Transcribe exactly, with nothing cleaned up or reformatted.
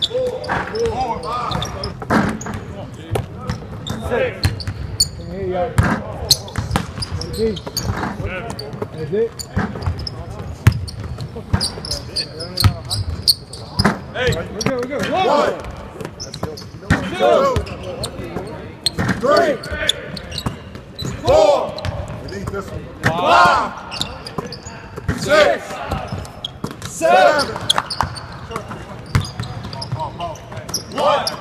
That's it. Hey, we're good, we're good. One, One. two, three, four, five, six, seven, one.